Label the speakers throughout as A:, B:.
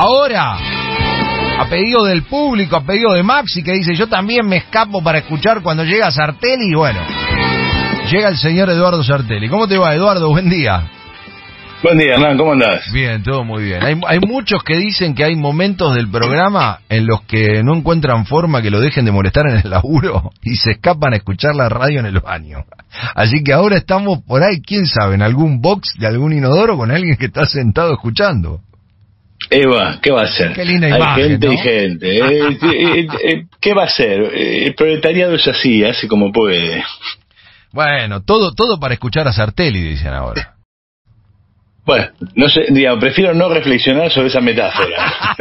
A: Ahora, a pedido del público, a pedido de Maxi, que dice, yo también me escapo para escuchar cuando llega Sartelli, y bueno, llega el señor Eduardo Sartelli. ¿Cómo te va, Eduardo? Buen día.
B: Buen día, Hernán, ¿cómo andás?
A: Bien, todo muy bien. Hay muchos que dicen que hay momentos del programa en los que no encuentran forma que lo dejen de molestar en el laburo y se escapan a escuchar la radio en el baño. Así que ahora estamos por ahí, quién sabe, en algún box de algún inodoro con alguien que está sentado escuchando.
B: Eva, ¿qué va a hacer?
A: Qué linda
B: hay
A: imagen,
B: gente,
A: ¿no?
B: y gente. ¿Qué va a hacer? El proletariado es así, hace como puede.
A: Bueno, todo para escuchar a Sartelli, dicen ahora.
B: Bueno, no sé, digamos, prefiero no reflexionar sobre esa metáfora.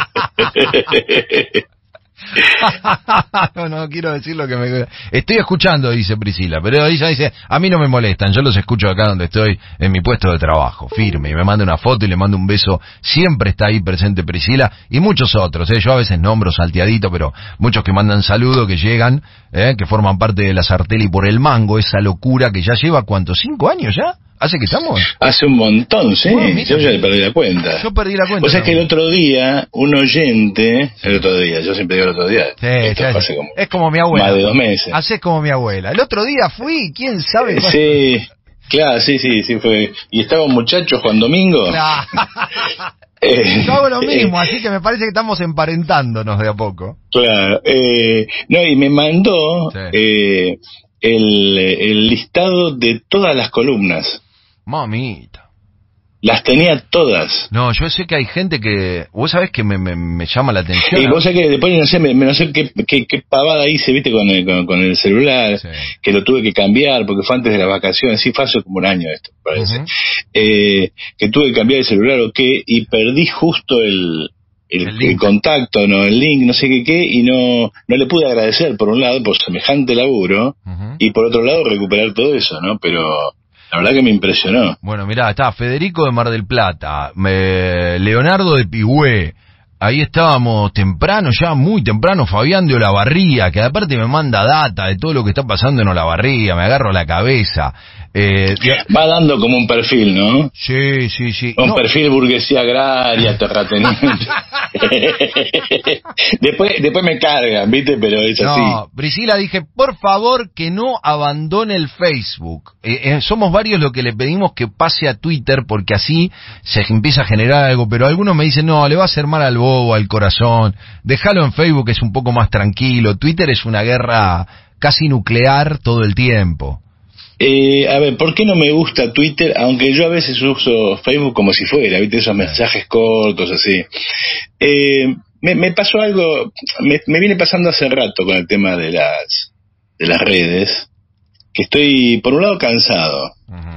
A: No quiero decir lo que me... Estoy escuchando, dice Priscila, pero ella dice, a mí no me molestan, yo los escucho acá donde estoy, en mi puesto de trabajo, firme, y me manda una foto y le mando un beso. Siempre está ahí presente Priscila, y muchos otros, yo a veces nombro salteadito, pero muchos que mandan saludos, que llegan, que forman parte de la Sartelli por el mango, esa locura que ya lleva, ¿cuántos? ¿5 años ya? ¿Hace que estamos?
B: Hace un montón, sí.
A: Bueno, mira,
B: yo ya le perdí la cuenta.
A: Yo perdí la cuenta.
B: O sea que el otro día, un oyente, yo siempre digo el otro día.
A: Sí,
B: esto fue hace como
A: es como mi abuela.
B: Más de 2 meses.
A: Haces como mi abuela. El otro día fui, quién sabe.
B: Sí, claro, sí fue. Y estaba un muchacho, Juan Domingo.
A: Claro. Yo hago lo mismo, así que me parece que estamos emparentándonos de a poco.
B: Claro. No, y me mandó el listado de todas las columnas.
A: Mamita.
B: Las tenía todas.
A: No, yo sé que hay gente que... Vos sabés que me llama la atención.
B: Y vos sabés que después no sé qué pavada hice, viste, con el celular, sí. Que lo tuve que cambiar porque fue antes de las vacaciones. Sí, fue hace como un año esto, parece. Que tuve que cambiar el celular o qué, y perdí justo el contacto, no, el link, no sé qué, y no le pude agradecer, por un lado, por semejante laburo, y por otro lado, recuperar todo eso, ¿no? Pero... la verdad que me impresionó.
A: Bueno, mirá, está Federico de Mar del Plata, Leonardo de Pigüé, ahí estábamos temprano, ya muy temprano, Fabián de Olavarría, que aparte me manda data de todo lo que está pasando en Olavarría, me agarro la cabeza.
B: Va dando como un perfil, ¿no?
A: Sí.
B: Un perfil burguesía agraria, terrateniente. después me cargan, ¿viste? Pero es así.
A: No, Priscila, dije, por favor que no abandone el Facebook. Somos varios los que le pedimos que pase a Twitter porque así se empieza a generar algo, pero algunos me dicen, no, le va a hacer mal al bobo, al corazón. Déjalo en Facebook, es un poco más tranquilo. Twitter es una guerra casi nuclear todo el tiempo.
B: A ver, ¿por qué no me gusta Twitter? Aunque yo a veces uso Facebook como si fuera, ¿viste? Esos mensajes cortos, así. Me pasó algo, me viene pasando hace rato con el tema de las redes, que estoy, por un lado, cansado.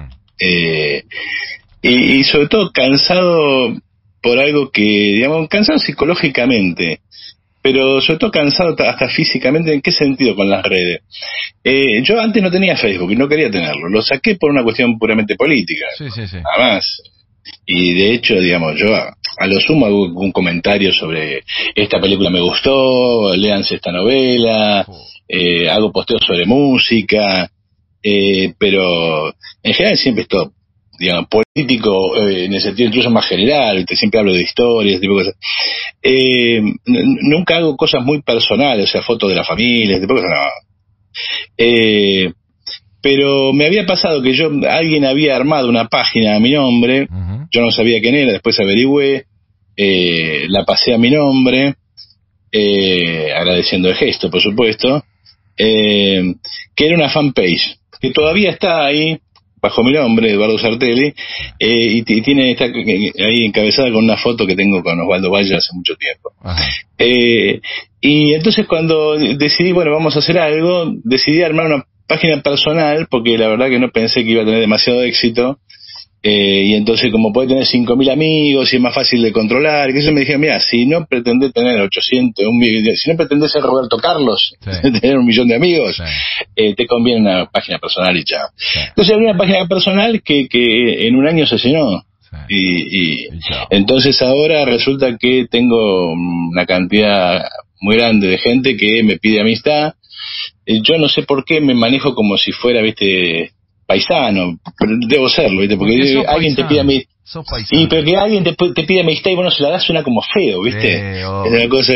B: Y sobre todo cansado por algo que, digamos, cansado psicológicamente, pero sobre todo cansado hasta físicamente. ¿En qué sentido con las redes? Yo antes no tenía Facebook y no quería tenerlo, lo saqué por una cuestión puramente política, nada más. Y de hecho, digamos, yo a lo sumo hago un comentario sobre esta película me gustó, léanse esta novela, hago posteos sobre música, pero en general siempre estoy, digamos, político, en el sentido incluso más general, siempre hablo de historias, ese tipo de cosas. Nunca hago cosas muy personales, o sea, fotos de la familia, ese tipo de cosas, no. Pero me había pasado que alguien había armado una página a mi nombre, yo no sabía quién era, después averigüé, la pasé a mi nombre, agradeciendo el gesto, por supuesto, que era una fanpage, que todavía está ahí, bajo mi nombre, Eduardo Sartelli, y está ahí encabezada con una foto que tengo con Osvaldo Valle hace mucho tiempo. Y entonces cuando decidí, bueno, vamos a hacer algo, decidí armar una página personal, porque la verdad que no pensé que iba a tener demasiado éxito, y entonces como puede tener 5.000 amigos y es más fácil de controlar, que eso me dijeron, mira, si no pretendés tener 800, si no pretendés ser Roberto Carlos, tener 1.000.000 de amigos, te conviene una página personal y chao. Entonces abrí una página personal que en un año se llenó. Y entonces ahora resulta que tengo una cantidad muy grande de gente que me pide amistad. Yo no sé por qué me manejo como si fuera, viste, paisano, pero debo serlo, ¿viste? Porque alguien te pide amistad.
A: Sos paisano.
B: Y pero que alguien te pide amistad y vos no se la das, suena como feo, ¿viste? Es una cosa...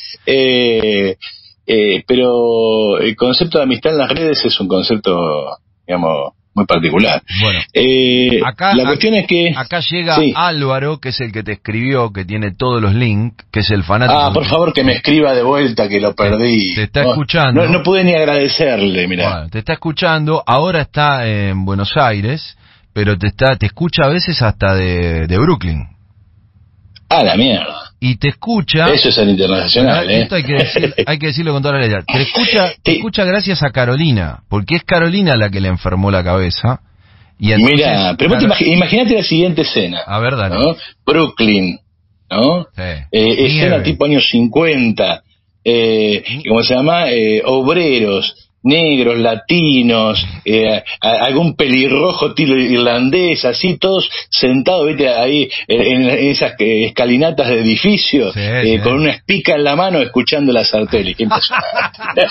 B: pero el concepto de amistad en las redes es un concepto, digamos, muy particular.
A: Bueno,
B: la cuestión es que...
A: Acá llega Álvaro, que es el que te escribió, que tiene todos los links, que es el fanático.
B: Por favor, que me escriba de vuelta, que lo perdí.
A: Te está escuchando.
B: No pude ni agradecerle, mirá.
A: Bueno, te está escuchando, ahora está en Buenos Aires, pero te escucha a veces hasta de Brooklyn.
B: La mierda.
A: Y te escucha...
B: Eso es el internacional,
A: Esto hay que decirlo con toda la letra. Te escucha gracias a Carolina, porque es Carolina la que le enfermó la cabeza. Y entonces,
B: mira, pero imagínate la siguiente escena.
A: A ver, dale.
B: ¿No? Brooklyn, ¿no?
A: Sí.
B: Escena tipo años 50. ¿Cómo se llama? Obreros, negros, latinos, algún pelirrojo tiro irlandés, así todos sentados, viste, ahí en esas escalinatas de edificios, con una espica en la mano escuchando la Sartelli. Qué impresionante.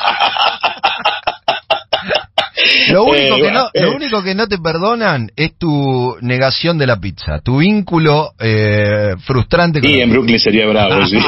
A: Lo único que no te perdonan es tu negación de la pizza, tu vínculo frustrante con
B: en Brooklyn sería bravo, sí.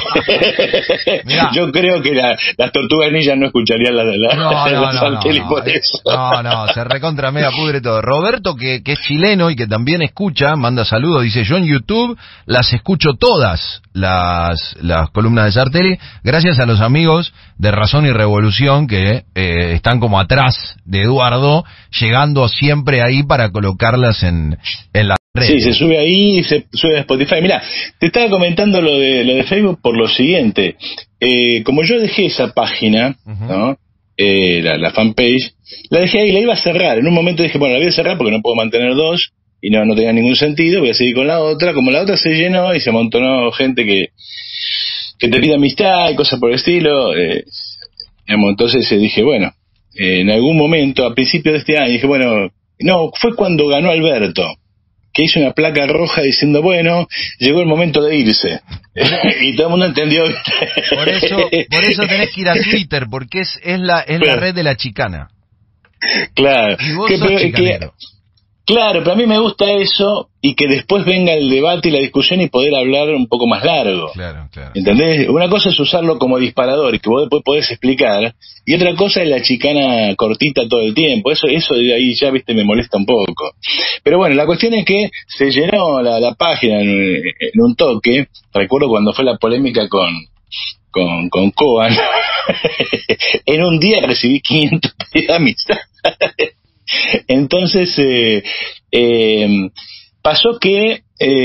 B: Yo creo que las tortugas ninjas no escucharían la Sartelli por eso.
A: No, se recontra mega pudre todo. Roberto, que es chileno y que también escucha, manda saludos, dice: yo en YouTube las escucho todas, las columnas de Sartelli, gracias a los amigos de Razón y Revolución que están como atrás de Eduardo, llegando siempre ahí para colocarlas en la red.
B: Sí, se sube ahí, se sube a Spotify. Mirá, te estaba comentando lo de Facebook por lo siguiente. Como yo dejé esa página, ¿no? La fanpage, la dejé ahí, la iba a cerrar. En un momento dije, bueno, la voy a cerrar porque no puedo mantener dos y no tenía ningún sentido, voy a seguir con la otra. Como la otra se llenó y se amontonó gente que te pide amistad y cosas por el estilo, entonces dije, bueno, en algún momento, a principios de este año, dije, bueno, no, fue cuando ganó Alberto, que hizo una placa roja diciendo, bueno, llegó el momento de irse. Y todo el mundo entendió.
A: Por eso tenés que ir a Twitter, porque es la red de la chicana.
B: Claro.
A: Y vos sos chicanero.
B: Claro, pero a mí me gusta eso y que después venga el debate y la discusión y poder hablar un poco más largo.
A: Claro.
B: ¿Entendés? Una cosa es usarlo como disparador y que vos después podés explicar, y otra cosa es la chicana cortita todo el tiempo. Eso de ahí ya, viste, me molesta un poco. Pero bueno, la cuestión es que se llenó la página en un toque. Recuerdo cuando fue la polémica con Coan. En un día recibí 500 pedidos de amistad. Entonces pasó que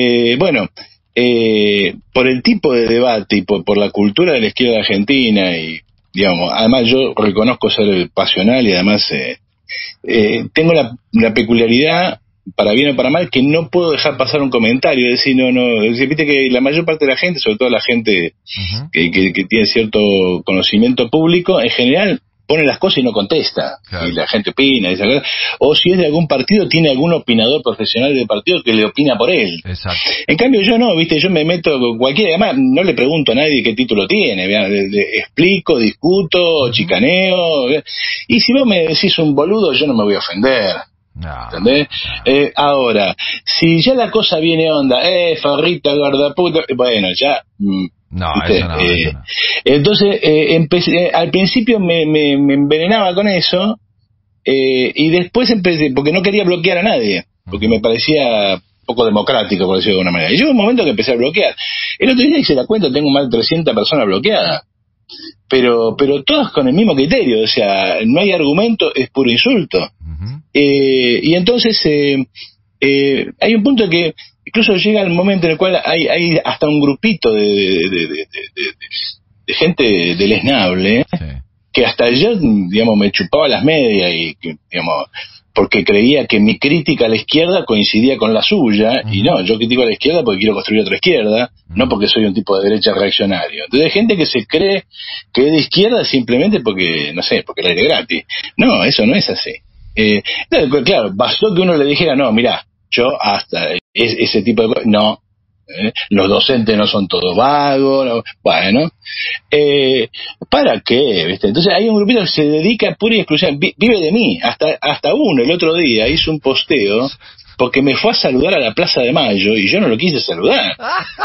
B: por el tipo de debate y por la cultura de la izquierda argentina, y digamos, además yo reconozco ser pasional y además tengo la peculiaridad, para bien o para mal, que no puedo dejar pasar un comentario, es decir, viste que la mayor parte de la gente, sobre todo la gente que tiene cierto conocimiento público, en general pone las cosas y no contesta, claro. Y la gente opina, o si es de algún partido, tiene algún opinador profesional del partido que le opina por él.
A: Exacto.
B: En cambio yo no, viste, yo me meto con cualquiera, además no le pregunto a nadie qué título tiene, le explico, discuto, chicaneo, y si vos me decís un boludo, yo no me voy a ofender. ¿Entendés? Ahora, si ya la cosa viene onda, farrita, gordaputa, bueno, ya...
A: No, eso no.
B: Entonces, empecé, al principio me envenenaba con eso, y después empecé, porque no quería bloquear a nadie, porque me parecía poco democrático, por decirlo de alguna manera. Y llegó un momento que empecé a bloquear. El otro día hice la cuenta, tengo más de 300 personas bloqueadas. Pero todas con el mismo criterio, o sea, no hay argumento, es puro insulto. Y entonces hay un punto que incluso llega el momento en el cual hay hasta un grupito de gente deleznable, que hasta yo, digamos, me chupaba las medias y, digamos, porque creía que mi crítica a la izquierda coincidía con la suya, y no, yo critico a la izquierda porque quiero construir otra izquierda, no porque soy un tipo de derecha reaccionario. Entonces hay gente que se cree que es de izquierda simplemente porque, no sé, porque el aire es gratis. No, eso no es así. Claro, bastó que uno le dijera, no, mirá, yo hasta ese tipo de cosas, no, los docentes no son todos vagos, no, bueno, ¿para qué? ¿Viste? Entonces hay un grupito que se dedica pura y exclusivamente, vive de mí, hasta uno el otro día hizo un posteo porque me fue a saludar a la Plaza de Mayo y yo no lo quise saludar.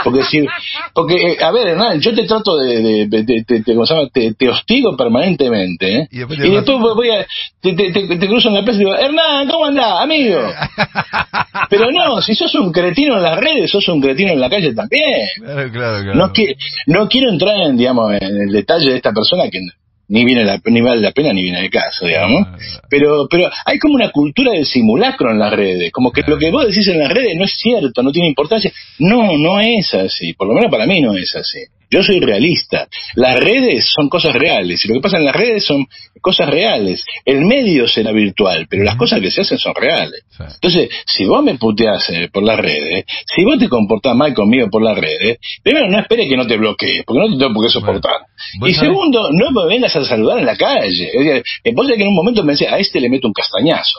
B: Porque a ver, Hernán, yo te trato ¿cómo se llama? Te hostigo permanentemente, ¿eh? Y después voy a, te cruzo en la plaza y digo, Hernán, ¿cómo andás, amigo? Pero no, si sos un cretino en las redes, sos un cretino en la calle también.
A: Claro.
B: No quiero entrar en el detalle de esta persona que ni vale la pena ni viene de caso, digamos. Pero hay como una cultura del simulacro en las redes, como que lo que vos decís en las redes no es cierto, no tiene importancia. No es así, por lo menos para mí no es así. Yo soy realista. Las redes son cosas reales, y lo que pasa en las redes son cosas reales. El medio será virtual, pero las cosas que se hacen son reales. Entonces, si vos me puteás por las redes, si vos te comportás mal conmigo por las redes, primero, no esperes que no te bloquees, porque no te tengo por qué soportar. Y segundo, no me vengas a saludar en la calle. Vos sabés que en un momento me decía, a este le meto un castañazo.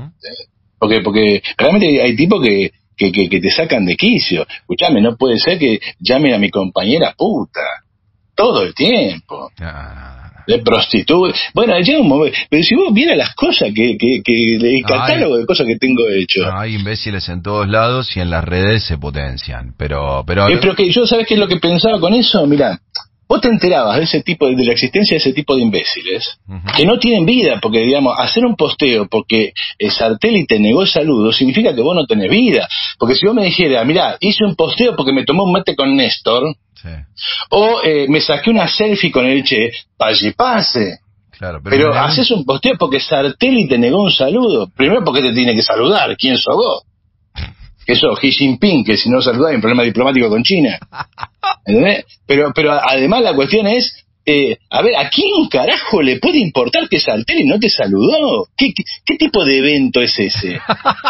B: Porque realmente hay tipos que te sacan de quicio. Escuchame, no puede ser que llamen a mi compañera puta todo el tiempo. De prostituta. Bueno, llega un momento. Pero si vos vieras las cosas el catálogo de cosas que tengo hecho.
A: Hay imbéciles en todos lados y en las redes se potencian. Pero
B: que yo, ¿sabés qué es lo que pensaba con eso? Mirá, vos te enterabas de la existencia de ese tipo de imbéciles que no tienen vida, porque digamos, hacer un posteo porque Sartelli te negó el saludo significa que vos no tenés vida. Porque si vos me dijeras, mirá, hice un posteo porque me tomé un mate con Néstor, o me saqué una selfie con el Che, pase.
A: Claro,
B: pero haces un posteo porque Sartelli te negó un saludo. Primero, porque te tiene que saludar. ¿Quién sos vos? Que sos Xi Jinping, que si no saludás hay un problema diplomático con China. ¿Entendés? Pero además la cuestión es, a ver, ¿a quién carajo le puede importar que Sartelli no te saludó? ¿Qué tipo de evento es ese?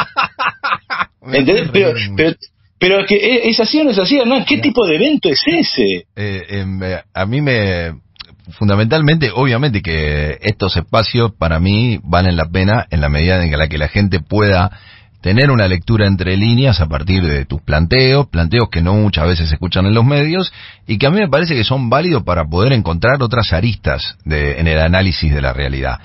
B: ¿Entendés? Pero que es así o no es así, ¿no? ¿Qué tipo de evento es ese?
A: A mí fundamentalmente, obviamente que estos espacios para mí valen la pena en la medida en la que la gente pueda tener una lectura entre líneas a partir de tus planteos que no muchas veces se escuchan en los medios y que a mí me parece que son válidos para poder encontrar otras aristas en el análisis de la realidad.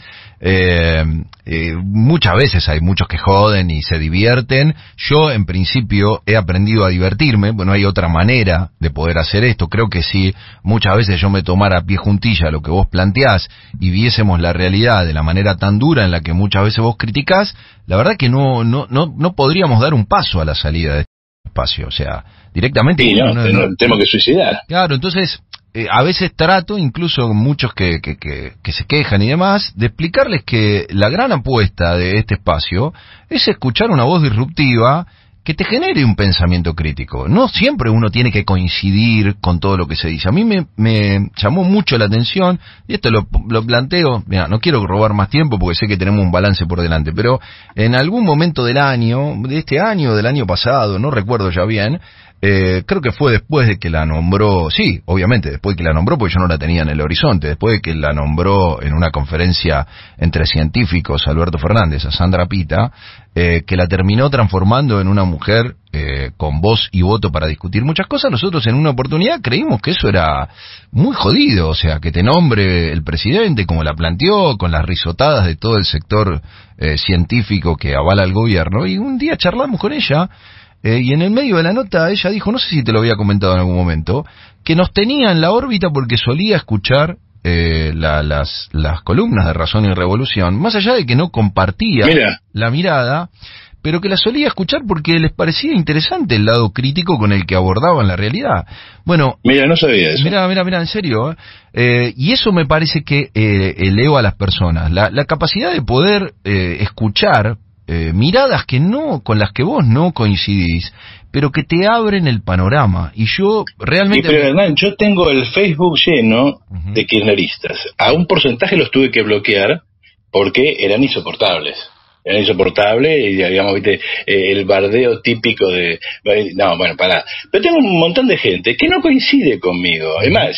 A: Muchas veces hay muchos que joden y se divierten. Yo en principio he aprendido a divertirme, bueno, hay otra manera de poder hacer esto. Creo que si muchas veces yo me tomara a pie juntilla lo que vos planteás y viésemos la realidad de la manera tan dura en la que muchas veces vos criticás, la verdad que no podríamos dar un paso a la salida de este espacio, o sea, directamente.
B: Sí, tenemos que suicidar.
A: Claro, entonces a veces trato, incluso muchos que se quejan y demás, de explicarles que la gran apuesta de este espacio es escuchar una voz disruptiva que te genere un pensamiento crítico. No siempre uno tiene que coincidir con todo lo que se dice. A mí me llamó mucho la atención, y esto lo planteo, mira, no quiero robar más tiempo porque sé que tenemos un balance por delante, pero en algún momento del año, de este año, del año pasado, no recuerdo ya bien, creo que fue después de que la nombró, sí, obviamente, después de que la nombró, porque yo no la tenía en el horizonte, después de que la nombró en una conferencia entre científicos, Alberto Fernández, a Sandra Pita, que la terminó transformando en una mujer con voz y voto para discutir muchas cosas. Nosotros en una oportunidad creímos que eso era muy jodido, o sea, que te nombre el presidente como la planteó, con las risotadas de todo el sector científico que avala al gobierno, y un día charlamos con ella, y en el medio de la nota ella dijo, no sé si te lo había comentado en algún momento, que nos tenía en la órbita porque solía escuchar las columnas de Razón y Revolución, más allá de que no compartía la mirada, pero que la solía escuchar porque les parecía interesante el lado crítico con el que abordaban la realidad. Bueno,
B: mira, no sabía eso.
A: Mira, en serio, y eso me parece que eleva a las personas, la capacidad de poder escuchar miradas con las que vos no coincidís, pero que te abren el panorama. Y yo realmente...
B: pero Hernán, yo tengo el Facebook lleno de kirchneristas. A un porcentaje los tuve que bloquear porque eran insoportables. Eran insoportables y, digamos, viste, el bardeo típico de... No, bueno, pará. Pero tengo un montón de gente que no coincide conmigo. Además,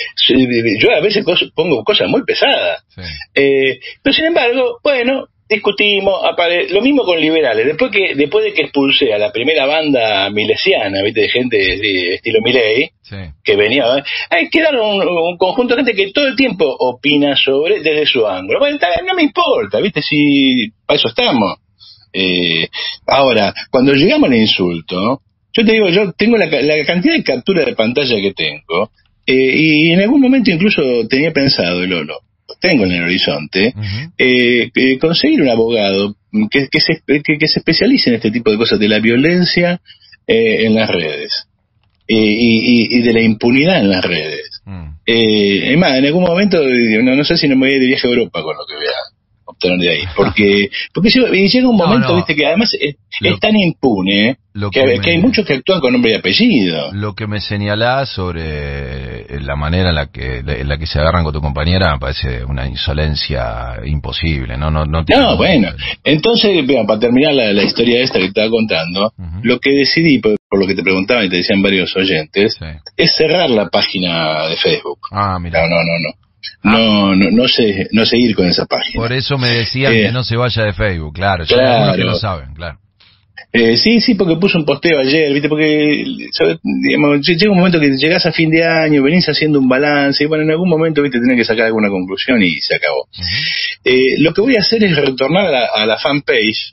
B: yo a veces pongo cosas muy pesadas. Sí. Pero sin embargo, bueno... discutimos, lo mismo con liberales, después de que expulsé a la primera banda milesiana, viste, de gente de estilo Milei, que venía, quedaron un conjunto de gente que todo el tiempo opina desde su ángulo. Bueno, no me importa, viste, si para eso estamos. Ahora, cuando llegamos al insulto, yo te digo, yo tengo la cantidad de captura de pantalla que tengo, y en algún momento incluso tenía pensado, y lo tengo en el horizonte, conseguir un abogado que se especialice en este tipo de cosas, de la violencia en las redes, y de la impunidad en las redes. Es más, en algún momento, no sé si no me voy de viaje a Europa con lo que vea obtener de ahí, porque llega un momento, viste, que además es tan impune que hay muchos que actúan con nombre y apellido.
A: Lo que me señalás sobre la manera en la que se agarran con tu compañera me parece una insolencia imposible, no
B: bueno, entonces, para terminar la historia esta que te estaba contando, lo que decidí, por lo que te preguntaban y te decían varios oyentes, es cerrar la página de Facebook.
A: Mira.
B: No seguir con esa página.
A: Por eso me decían que no se vaya de Facebook, claro. Que lo saben, claro.
B: Sí, porque puse un posteo ayer, ¿viste? Porque, digamos, llega un momento que llegás a fin de año, venís haciendo un balance, y bueno, en algún momento, ¿viste? Tenés que sacar alguna conclusión y se acabó. Lo que voy a hacer es retornar a la fanpage,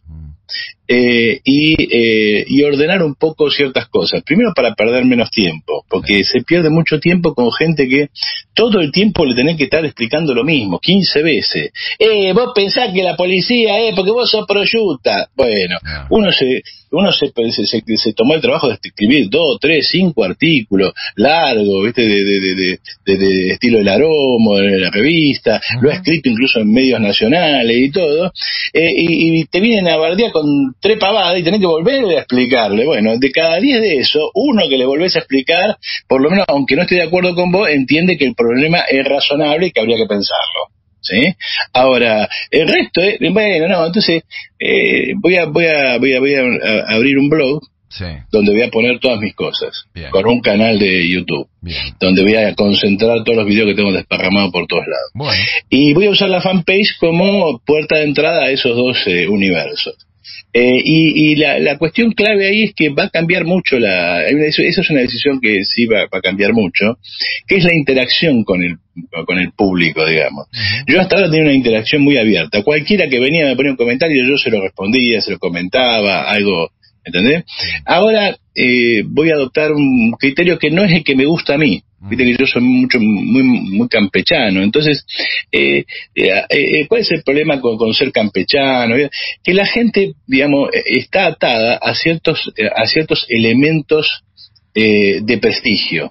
B: y ordenar un poco ciertas cosas. Primero, para perder menos tiempo, porque se pierde mucho tiempo con gente que todo el tiempo le tenés que estar explicando lo mismo, 15 veces. Vos pensás que la policía, porque vos sos prosciuta. Bueno, uno se tomó el trabajo de escribir 2, 3, 5 artículos largos, ¿viste? De estilo El Aromo, de la revista, lo ha escrito incluso en medios nacionales y todo, y te vienen a bardear con 3 pavadas y tenés que volver a explicarle. Bueno, de cada 10 de eso, uno que le volvés a explicar, por lo menos, aunque no esté de acuerdo con vos, entiende que el problema es razonable y que habría que pensarlo. ¿Sí? Ahora, el resto entonces voy a abrir un blog donde voy a poner todas mis cosas, con un canal de YouTube, donde voy a concentrar todos los videos que tengo desparramados por todos lados. Y voy a usar la fanpage como puerta de entrada a esos dos universos. Y la cuestión clave ahí es que va a cambiar mucho esa es una decisión que sí va a cambiar mucho, que es la interacción con el público, digamos. Yo hasta ahora tenía una interacción muy abierta. Cualquiera que venía me ponía un comentario, yo se lo respondía, se lo comentaba, algo, ¿entendés? Ahora voy a adoptar un criterio que no es el que me gusta a mí. Viste que yo soy muy campechano. Entonces, ¿cuál es el problema con ser campechano? Que la gente, digamos, está atada a ciertos elementos de prestigio.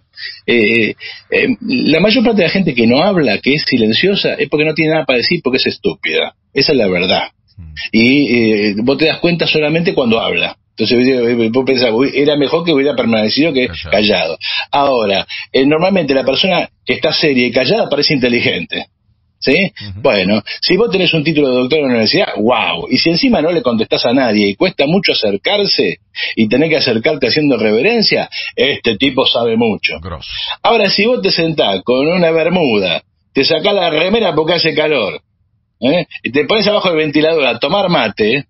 B: La mayor parte de la gente que no habla, que es silenciosa, es porque no tiene nada para decir, porque es estúpida. Esa es la verdad. Y vos te das cuenta solamente cuando habla. Entonces vos pensás, era mejor que hubiera permanecido que callado. Ahora, normalmente la persona que está seria y callada parece inteligente, ¿sí? Bueno, si vos tenés un título de doctor en la universidad, wow, y si encima no le contestás a nadie y cuesta mucho acercarse y tenés que acercarte haciendo reverencia, este tipo sabe mucho. Ahora, si vos te sentás con una bermuda, te sacás la remera porque hace calor, y te pones abajo del ventilador a tomar mate,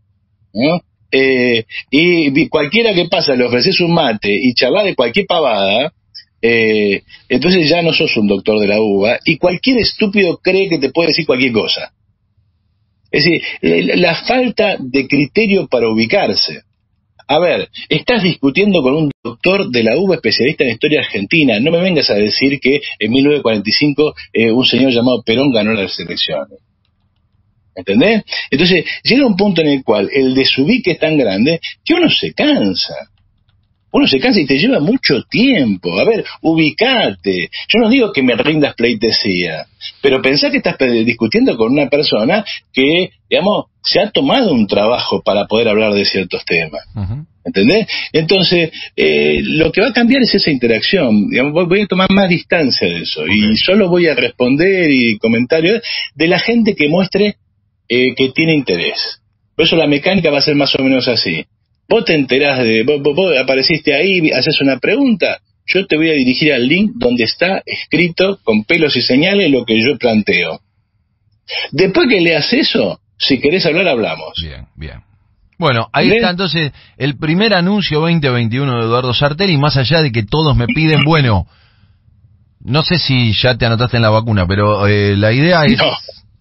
B: y cualquiera que pasa le ofreces un mate y charla de cualquier pavada, entonces ya no sos un doctor de la uva, y cualquier estúpido cree que te puede decir cualquier cosa. Es decir, la falta de criterio para ubicarse. A ver, estás discutiendo con un doctor de la UBA especialista en historia argentina. No me vengas a decir que en 1945 un señor llamado Perón ganó las elecciones. ¿Entendés? Entonces, llega un punto en el cual el desubique es tan grande que uno se cansa. Uno se cansa y te lleva mucho tiempo. A ver, ubicate. Yo no digo que me rindas pleitesía, pero pensá que estás discutiendo con una persona que, digamos, se ha tomado un trabajo para poder hablar de ciertos temas. ¿Entendés? Entonces, lo que va a cambiar es esa interacción. Digamos, voy a tomar más distancia de eso. Y solo voy a responder y comentarios de la gente que muestre que tiene interés. Por eso la mecánica va a ser más o menos así. Vos te enterás vos apareciste ahí, haces una pregunta, yo te voy a dirigir al link donde está escrito con pelos y señales lo que yo planteo. Después que leas eso, si querés hablar, hablamos.
A: Bien. Bueno, ahí está entonces el primer anuncio 2021 de Eduardo Sartelli, más allá de que todos me piden, bueno, no sé si ya te anotaste en la vacuna, pero la idea es...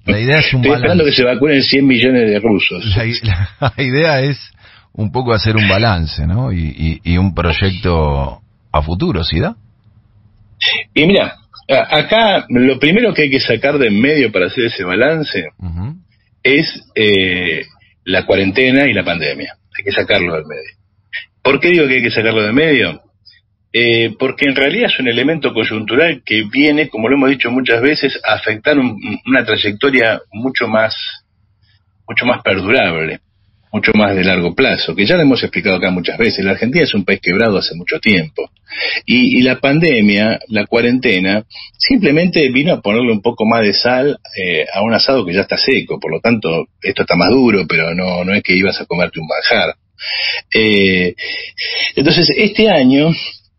A: La idea es un
B: Estoy esperando
A: balance.
B: que se vacunen 100 millones de rusos.
A: La idea es un poco hacer un balance, ¿no? Y un proyecto a futuro, ¿sí da?
B: Y mira, acá lo primero que hay que sacar de en medio para hacer ese balance es la cuarentena y la pandemia. Hay que sacarlo del medio. ¿Por qué digo que hay que sacarlo del medio? Porque en realidad es un elemento coyuntural que viene, como lo hemos dicho muchas veces, a afectar una trayectoria mucho más perdurable, mucho más de largo plazo, que ya lo hemos explicado acá muchas veces. La Argentina es un país quebrado hace mucho tiempo. Y la pandemia, la cuarentena, simplemente vino a ponerle un poco más de sal a un asado que ya está seco. Por lo tanto, esto está más duro, pero no es que ibas a comerte un manjar. Entonces, este año,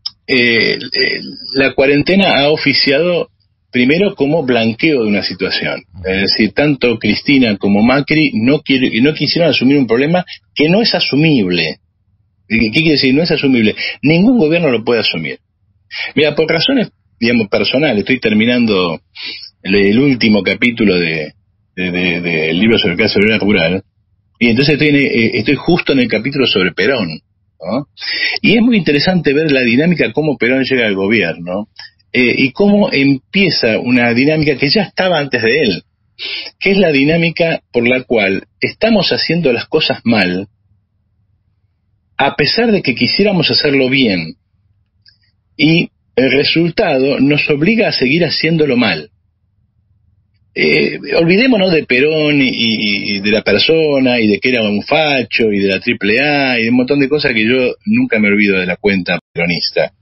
B: la cuarentena ha oficiado primero como blanqueo de una situación. Es decir, tanto Cristina como Macri no quisieron asumir un problema que no es asumible. ¿Qué quiere decir? No es asumible. Ningún gobierno lo puede asumir. Mira, por razones, digamos, personales, estoy terminando el último capítulo del libro sobre clase obrera rural, y entonces estoy justo en el capítulo sobre Perón, ¿no? Y es muy interesante ver la dinámica, cómo Perón llega al gobierno, y cómo empieza una dinámica que ya estaba antes de él, que es la dinámica por la cual estamos haciendo las cosas mal, a pesar de que quisiéramos hacerlo bien, y el resultado nos obliga a seguir haciéndolo mal. Olvidémonos de Perón y de la persona, y de que era un facho, y de la AAA, y de un montón de cosas que yo nunca me olvido de la cuenta peronista.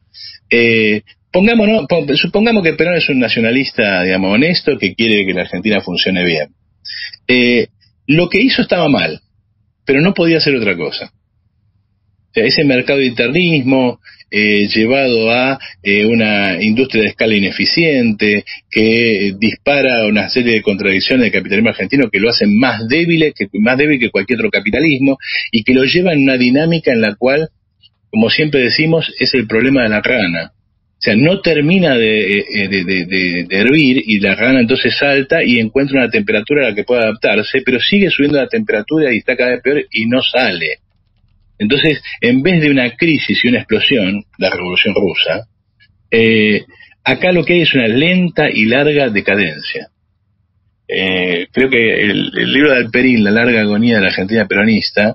B: Supongamos que Perón es un nacionalista, digamos, honesto, que quiere que la Argentina funcione bien. Lo que hizo estaba mal, pero no podía hacer otra cosa. O sea, ese mercado de internismo llevado a una industria de escala ineficiente que dispara una serie de contradicciones del capitalismo argentino que lo hacen más débil que cualquier otro capitalismo, y que lo lleva en una dinámica en la cual, como siempre decimos, es el problema de la rana. O sea, no termina de hervir, y la rana entonces salta y encuentra una temperatura a la que puede adaptarse, pero sigue subiendo la temperatura y está cada vez peor y no sale. Entonces, en vez de una crisis y una explosión, la Revolución Rusa, acá lo que hay es una lenta y larga decadencia. Creo que el libro de Alperín, La larga agonía de la Argentina peronista,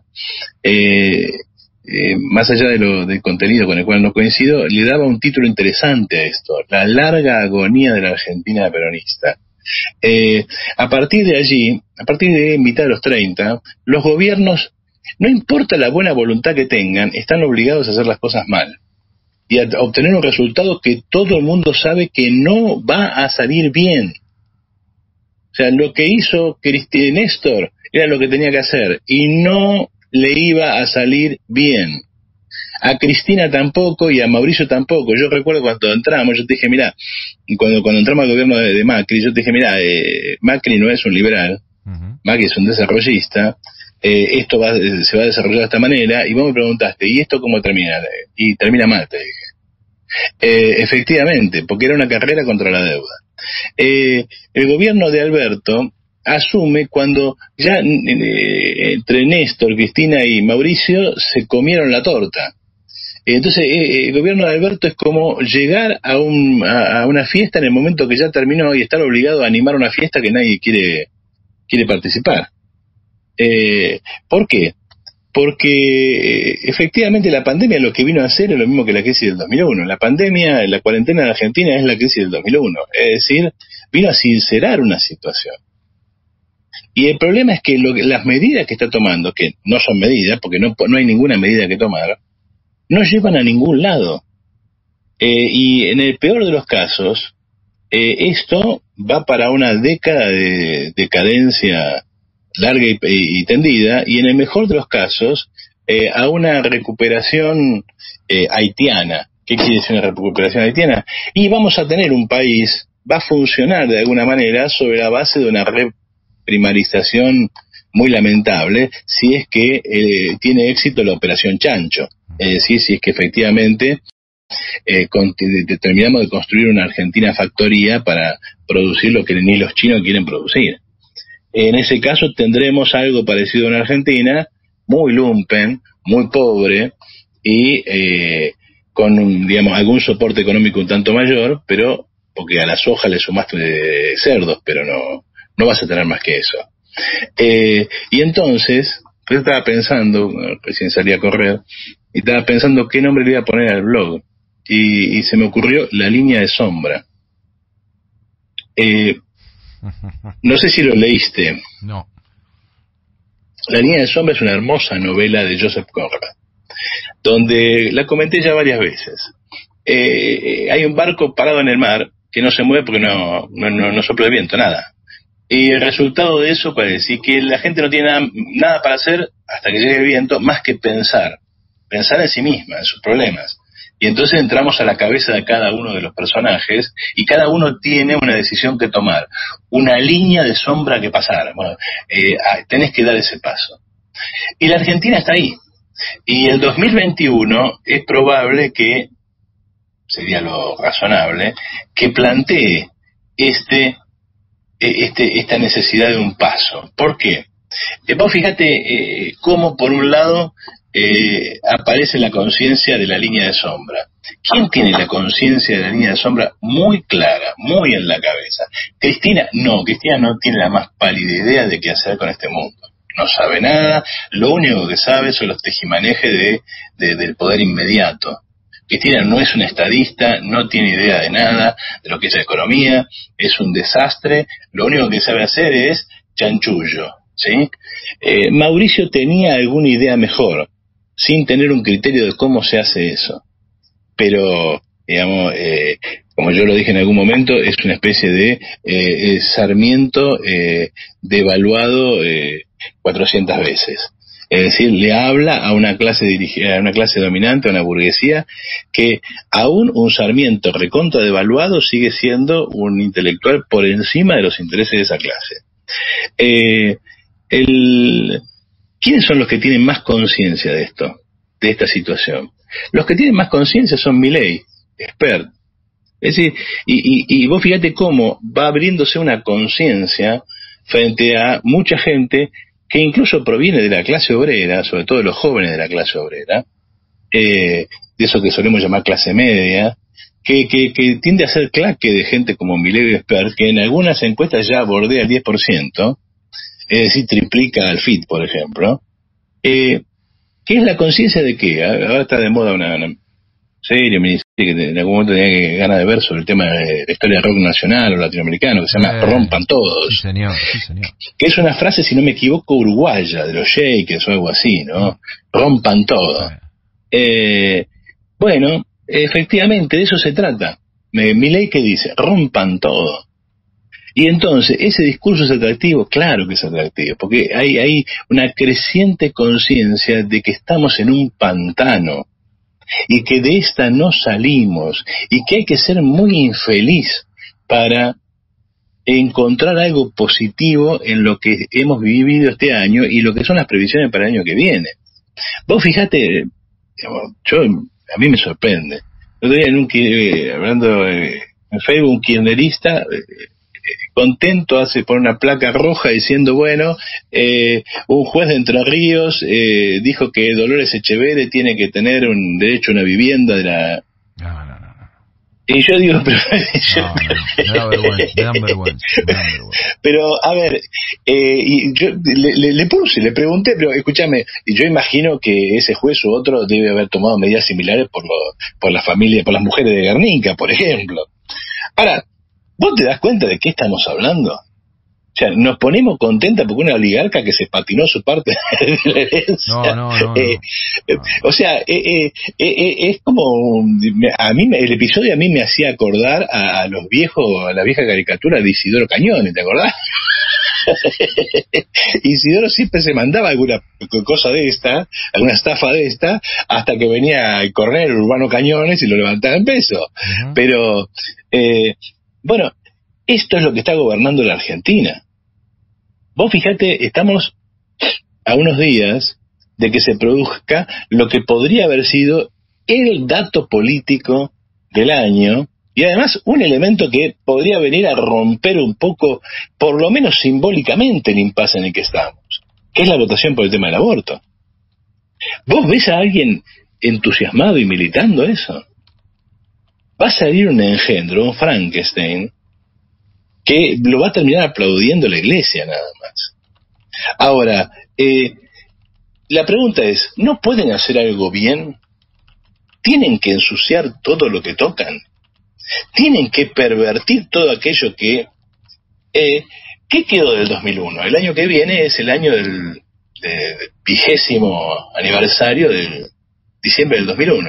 B: más allá del contenido con el cual no coincido, le daba un título interesante a esto: La larga agonía de la Argentina peronista. A partir de allí, a partir de mitad de los 30, los gobiernos, no importa la buena voluntad que tengan, están obligados a hacer las cosas mal y a obtener un resultado que todo el mundo sabe que no va a salir bien. O sea, lo que hizo Néstor era lo que tenía que hacer y no le iba a salir bien. A Cristina tampoco y a Mauricio tampoco. Yo recuerdo cuando entramos, yo te dije, mirá, cuando entramos al gobierno de Macri, yo te dije, mirá, Macri no es un liberal, Macri es un desarrollista. Esto se va a desarrollar de esta manera, y vos me preguntaste, ¿y esto cómo termina? Y termina mal, te dije. Efectivamente, porque era una carrera contra la deuda. El gobierno de Alberto asume cuando ya entre Néstor, Cristina y Mauricio se comieron la torta. Entonces el gobierno de Alberto es como llegar a una fiesta en el momento que ya terminó y estar obligado a animar una fiesta que nadie quiere participar. ¿Por qué? Porque efectivamente la pandemia lo que vino a hacer es lo mismo que la crisis del 2001. La pandemia, la cuarentena en Argentina es la crisis del 2001. Es decir, vino a sincerar una situación. Y el problema es que las medidas que está tomando, que no son medidas, porque no hay ninguna medida que tomar, no llevan a ningún lado. Y en el peor de los casos, esto va para una década de decadencia larga y tendida, y en el mejor de los casos a una recuperación haitiana. ¿Qué quiere decir una recuperación haitiana? Y vamos a tener un país, va a funcionar de alguna manera sobre la base de una reprimarización muy lamentable, si es que tiene éxito la operación Chancho, es decir, si es que efectivamente terminamos de construir una Argentina factoría para producir lo que ni los chinos quieren producir. En ese caso tendremos algo parecido en Argentina, muy lumpen, muy pobre y con digamos, algún soporte económico un tanto mayor, pero porque a la soja le sumaste cerdos, pero no vas a tener más que eso. Y entonces, yo estaba pensando, recién salí a correr, y estaba pensando qué nombre le iba a poner al blog, y se me ocurrió La Línea de Sombra. No sé si lo leíste.
A: No.
B: La Línea de Sombra es una hermosa novela de Joseph Conrad, donde la comenté ya varias veces. Hay un barco parado en el mar que no se mueve porque no sopla el viento, nada. Y el resultado de eso parece que la gente no tiene nada para hacer hasta que llegue el viento, más que pensar en sí misma, en sus problemas. Y entonces entramos a la cabeza de cada uno de los personajes y cada uno tiene una decisión que tomar, una línea de sombra que pasar. Bueno, tenés que dar ese paso. Y la Argentina está ahí. Y el 2021 es probable que, sería lo razonable, que plantee esta necesidad de un paso. ¿Por qué? Vos fíjate cómo por un lado aparece la conciencia de la línea de sombra. ¿Quién tiene la conciencia de la línea de sombra muy clara, muy en la cabeza? Cristina no tiene la más pálida idea de qué hacer con este mundo. No sabe nada, lo único que sabe son los tejimanejes del poder inmediato. Cristina no es una estadista, no tiene idea de nada de lo que es la economía, es un desastre, lo único que sabe hacer es chanchullo, ¿sí? Mauricio tenía alguna idea mejor, sin tener un criterio de cómo se hace eso, pero, digamos, como yo lo dije en algún momento, es una especie de Sarmiento devaluado 400 veces. Es decir, le habla a una clase dirigida, a una clase dominante, a una burguesía, que aún un Sarmiento recontra devaluado sigue siendo un intelectual por encima de los intereses de esa clase. ¿Quiénes son los que tienen más conciencia de esto, de esta situación? Los que tienen más conciencia son Milei, expert. Es decir, y vos fíjate cómo va abriéndose una conciencia frente a mucha gente que incluso proviene de la clase obrera, sobre todo los jóvenes de la clase obrera, de eso que solemos llamar clase media, que tiende a ser claque de gente como Milei y Expert, que en algunas encuestas ya bordea el 10%, es decir, triplica al FIT, por ejemplo. ¿Qué es la conciencia de qué? Ahora está de moda una serie, que en algún momento tenía ganas de ver sobre el tema de la historia del rock nacional o latinoamericano, que se llama Rompan Todos.
A: Sí, señor, sí, señor.
B: Que es una frase, si no me equivoco, uruguaya, de los Shakers o algo así, ¿no? Rompan todo. Bueno, efectivamente, de eso se trata. Milei, ¿qué dice? Rompan todo. Y entonces, ese discurso es atractivo, claro que es atractivo, porque hay una creciente conciencia de que estamos en un pantano, y que de esta no salimos, y que hay que ser muy infeliz para encontrar algo positivo en lo que hemos vivido este año y lo que son las previsiones para el año que viene. Vos fijate, a mí me sorprende. El otro día hablando en Facebook, un kirchnerista contento por una placa roja diciendo, bueno, un juez de Entre Ríos dijo que Dolores Echeverri tiene que tener un derecho a una vivienda de la...
A: No.
B: Y yo digo, pero...
A: Me da vergüenza.
B: Pero, a ver, y yo le pregunté, pero escúchame, yo imagino que ese juez u otro debe haber tomado medidas similares por la familia, por las mujeres de Guernica, por ejemplo. Ahora, ¿vos te das cuenta de qué estamos hablando? O sea, nos ponemos contentas porque una oligarca que se patinó su parte de la herencia.
A: No.
B: O sea, es como... el episodio a mí me hacía acordar a la vieja caricatura de Isidoro Cañone, ¿te acordás? Isidoro siempre se mandaba alguna cosa de esta, alguna estafa de esta, hasta que venía el coronel Urbano Cañones y lo levantaba en peso. Uh-huh. Pero, bueno, esto es lo que está gobernando la Argentina. Vos fíjate, estamos a unos días de que se produzca lo que podría haber sido el dato político del año, Y además un elemento que podría venir a romper un poco, por lo menos simbólicamente, el impasse en el que estamos, que es la votación por el tema del aborto. ¿Vos ves a alguien entusiasmado y militando eso? Va a salir un engendro, un Frankenstein, que lo va a terminar aplaudiendo la iglesia nada más. Ahora, la pregunta es, ¿no pueden hacer algo bien? ¿Tienen que ensuciar todo lo que tocan? ¿Tienen que pervertir todo aquello que... ¿Qué quedó del 2001? El año que viene es el año del 20º aniversario del diciembre del 2001.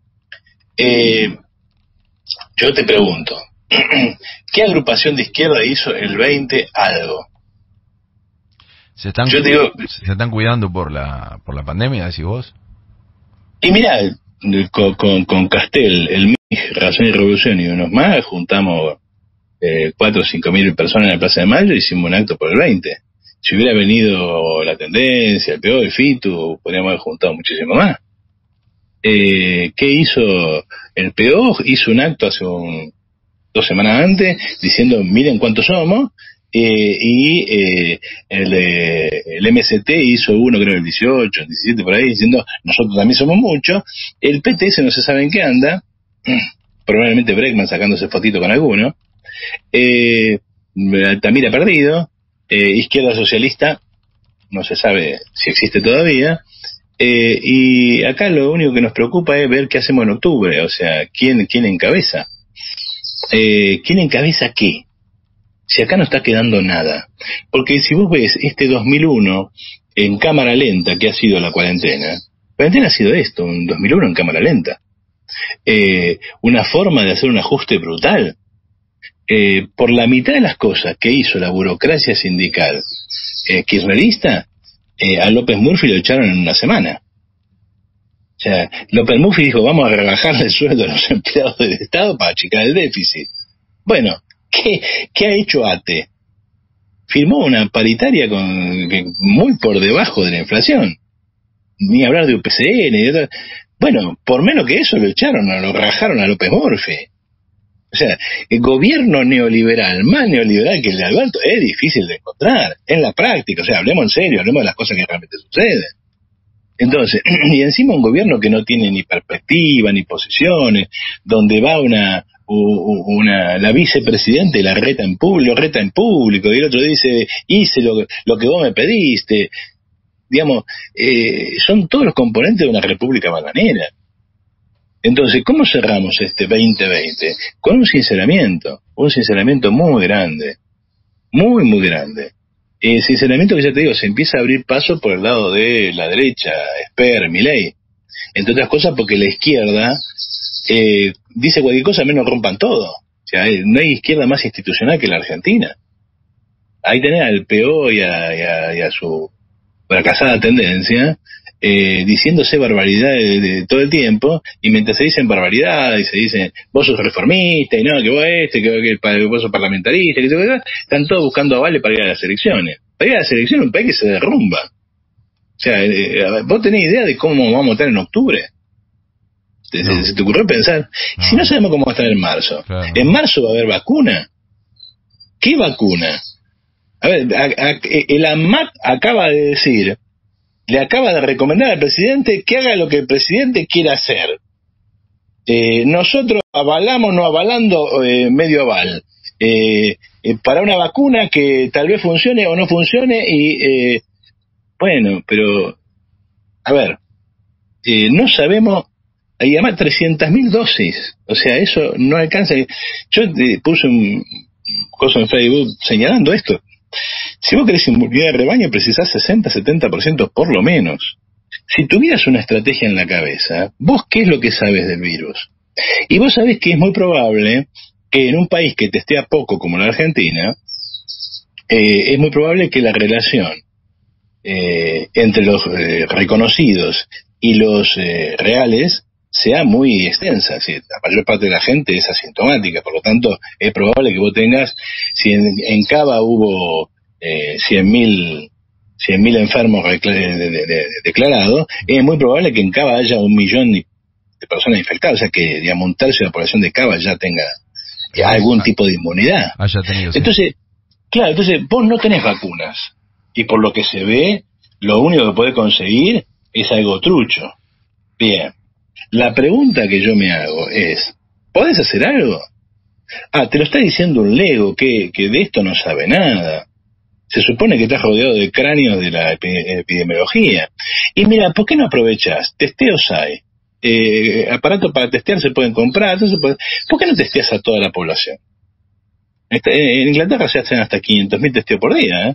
B: Yo te pregunto, ¿qué agrupación de izquierda hizo el 20 algo?
A: ¿Se están cuidando por la pandemia, decís vos?
B: Y mirá, con Castel, el MIG, Razón y Revolución y unos más, juntamos 4 o 5 mil personas en la Plaza de Mayo y hicimos un acto por el 20. Si hubiera venido La Tendencia, el PO, el FITU, podríamos haber juntado muchísimo más. ¿Qué hizo el PO? Hizo un acto hace 2 semanas antes diciendo miren cuántos somos, y el MST hizo uno, creo el 18, el 17 por ahí, diciendo nosotros también somos muchos. El PTS no se sabe en qué anda, probablemente Bregman sacándose fotito con alguno. Altamira perdido, Izquierda Socialista no se sabe si existe todavía, y acá lo único que nos preocupa es ver qué hacemos en octubre, o sea, quién encabeza. ¿Quién encabeza qué? Si acá no está quedando nada. Porque si vos ves este 2001 en cámara lenta, que ha sido la cuarentena ha sido esto, un 2001 en cámara lenta. Una forma de hacer un ajuste brutal. Por la mitad de las cosas que hizo la burocracia sindical kirchnerista, a López Murphy lo echaron en una semana. O sea, López Murphy dijo, vamos a rebajar el sueldo de los empleados del Estado para achicar el déficit. Bueno, ¿qué ha hecho ATE? Firmó una paritaria muy por debajo de la inflación. Ni hablar de UPCN, ni de otra. Bueno, por menos que eso lo echaron, lo rajaron a López Murphy. O sea, el gobierno neoliberal, más neoliberal que el de Alberto, es difícil de encontrar en la práctica. O sea, hablemos en serio, hablemos de las cosas que realmente suceden. Entonces, y encima un gobierno que no tiene ni perspectiva, ni posiciones, donde va la vicepresidente lo reta en público, y el otro dice, hice lo que vos me pediste. Digamos, son todos los componentes de una república bananera. Entonces, ¿cómo cerramos este 2020? Con un sinceramiento muy grande, muy grande. Sinceramiento que ya te digo, se empieza a abrir paso por el lado de la derecha, Esper, Milei, entre otras cosas porque la izquierda dice cualquier cosa menos rompan todo. O sea, no hay izquierda más institucional que la Argentina. Ahí tenés al PO y a su fracasada tendencia diciéndose barbaridades de todo el tiempo, y mientras se dicen barbaridades y se dicen vos sos reformista y no, que vos que vos sos parlamentarista, están todos buscando avales para ir a las elecciones. Para ir a las elecciones un país que se derrumba. O sea, vos tenés idea de cómo vamos a votar en octubre. ¿Se te ocurrió pensar? No. Si no sabemos cómo va a estar en marzo. Claro. En marzo va a haber vacuna. ¿Qué vacuna? A ver, el ANMAT acaba de decir, le acaba de recomendar al presidente que haga lo que el presidente quiera hacer. Nosotros avalamos, no avalando, medio aval. Para una vacuna que tal vez funcione o no funcione, y bueno, pero a ver, no sabemos. Hay además 300.000 dosis, o sea, eso no alcanza. Yo puse un coso en Facebook señalando esto. Si vos querés inmunidad de rebaño, precisás 60-70% por lo menos. Si tuvieras una estrategia en la cabeza, vos qué es lo que sabes del virus. Y vos sabés que es muy probable que en un país que testea poco como la Argentina, es muy probable que la relación entre los reconocidos y los reales sea muy extensa. Si la mayor parte de la gente es asintomática, por lo tanto es probable que vos tengas, si en Cava hubo 100.000 enfermos declarados, es muy probable que en Cava haya 1 millón de personas infectadas, o sea que, digamos, 1/3 de la población de Cava ya tenga algún tipo de inmunidad.
A: Haya tenido, sí.
B: Entonces, claro, entonces vos no tenés vacunas. Y por lo que se ve, lo único que podés conseguir es algo trucho. Bien. La pregunta que yo me hago es, ¿podés hacer algo? Te lo está diciendo un lego que de esto no sabe nada. Se supone que estás rodeado de cráneos de la epidemiología. Y mira, ¿por qué no aprovechás? Testeos hay. Aparatos para testear se pueden comprar. Entonces, ¿por qué no testeas a toda la población? En Inglaterra se hacen hasta 500.000 testeos por día,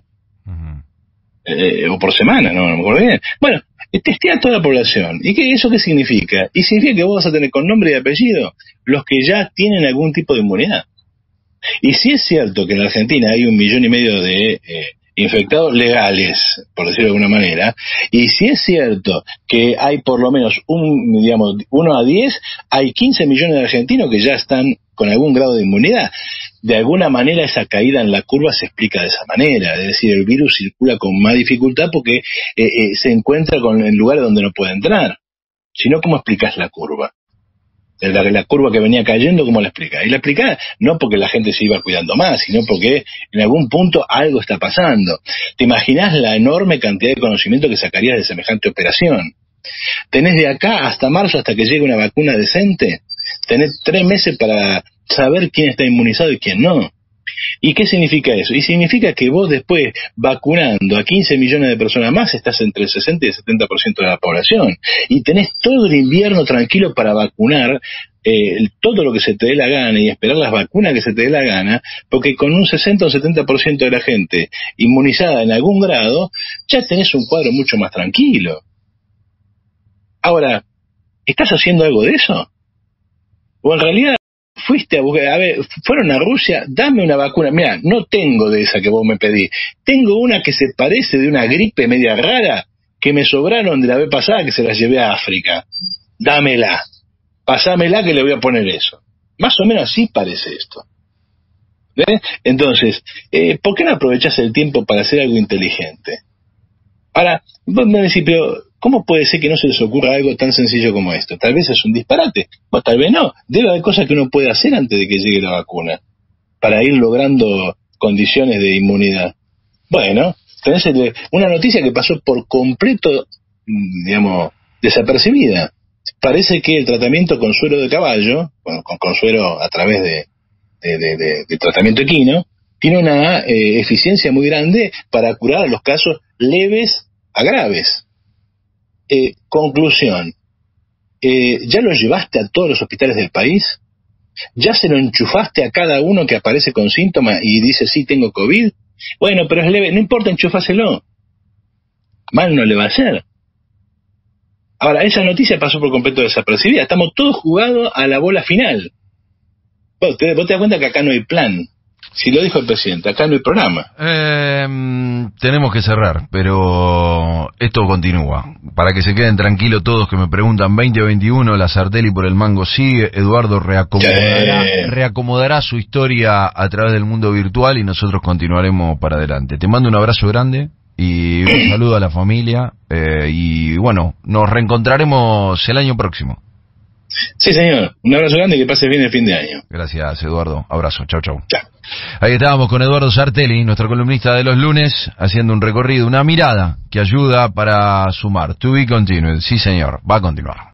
B: o por semana, no me acuerdo bien. Bueno, testea a toda la población. ¿Y eso qué significa? Y significa que vos vas a tener con nombre y apellido los que ya tienen algún tipo de inmunidad. Y si es cierto que en la Argentina hay 1,5 millones de infectados legales, por decirlo de alguna manera, y si es cierto que hay por lo menos 1 a 10, hay 15 millones de argentinos que ya están con algún grado de inmunidad. De alguna manera esa caída en la curva se explica de esa manera, es decir, el virus circula con más dificultad porque se encuentra en lugares donde no puede entrar. Si no, ¿cómo explicás la curva? La curva que venía cayendo, ¿cómo la explicás? Y la explicás no porque la gente se iba cuidando más, sino porque en algún punto algo está pasando. ¿Te imaginás la enorme cantidad de conocimiento que sacarías de semejante operación? Tenés de acá hasta marzo, hasta que llegue una vacuna decente, tenés 3 meses para saber quién está inmunizado y quién no. ¿Y qué significa eso? Y significa que vos después, vacunando a 15 millones de personas más, estás entre el 60 y el 70% de la población. Y tenés todo el invierno tranquilo para vacunar todo lo que se te dé la gana y esperar las vacunas que se te dé la gana, porque con un 60 o 70% de la gente inmunizada en algún grado, ya tenés un cuadro mucho más tranquilo. Ahora, ¿estás haciendo algo de eso? O en realidad fuiste a buscar, fueron a Rusia, dame una vacuna. Mira, no tengo de esa que vos me pedís. Tengo una que se parece de una gripe media rara que me sobraron de la vez pasada que se las llevé a África. Dámela. Pasámela que le voy a poner eso. Más o menos así parece esto. Entonces, ¿por qué no aprovechás el tiempo para hacer algo inteligente? Ahora, vos me decís, pero ¿cómo puede ser que no se les ocurra algo tan sencillo como esto? Tal vez es un disparate, o tal vez no. Debe haber cosas que uno puede hacer antes de que llegue la vacuna, para ir logrando condiciones de inmunidad. Bueno, tenés una noticia que pasó por completo, desapercibida. Parece que el tratamiento con suero de caballo, con suero a través de tratamiento equino, tiene una eficiencia muy grande para curar los casos leves a graves. Conclusión, ¿ya lo llevaste a todos los hospitales del país? ¿Ya se lo enchufaste a cada uno que aparece con síntomas y dice sí tengo COVID? Bueno, pero es leve, no importa, enchufáselo. Mal no le va a hacer. Ahora, esa noticia pasó por completo desapercibida. Estamos todos jugados a la bola final. Vos te das cuenta que acá no hay plan. Si lo dijo el presidente, acá no hay programa.
A: Tenemos que cerrar, pero esto continúa. Para que se queden tranquilos todos que me preguntan, 2021, la Sartelli por el mango sigue. Eduardo reacomodará su historia a través del mundo virtual y nosotros continuaremos para adelante. Te mando un abrazo grande y un saludo a la familia. Y bueno, nos reencontraremos el año próximo.
B: Sí, señor. Un abrazo grande y que pase bien el fin de año.
A: Gracias, Eduardo. Abrazo. Chau, chau.
B: Chao.
A: Ahí estábamos con Eduardo Sartelli, nuestro columnista de los lunes, haciendo un recorrido, una mirada que ayuda para sumar. To be continued. Sí, señor. Va a continuar.